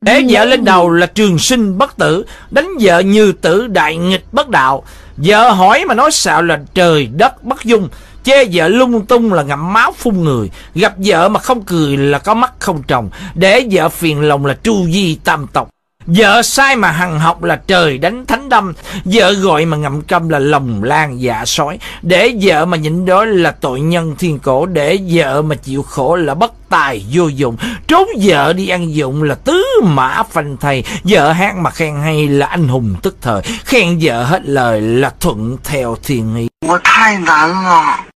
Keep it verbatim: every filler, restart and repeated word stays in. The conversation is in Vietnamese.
Để vợ lên đầu là trường sinh bất tử, đánh vợ như tử đại nghịch bất đạo. Vợ hỏi mà nói xạo là trời đất bất dung, chê vợ lung tung là ngậm máu phun người, gặp vợ mà không cười là có mắt không tròng, để vợ phiền lòng là tru di tam tộc. Vợ sai mà hằng học là trời đánh thánh đâm, vợ gọi mà ngậm câm là lòng lan dạ sói, để vợ mà nhịn đói là tội nhân thiên cổ, để vợ mà chịu khổ là bất tài vô dụng, trốn vợ đi ăn dụng là tứ mã phanh thầy, vợ hát mà khen hay là anh hùng tức thời, khen vợ hết lời là thuận theo thiên ý.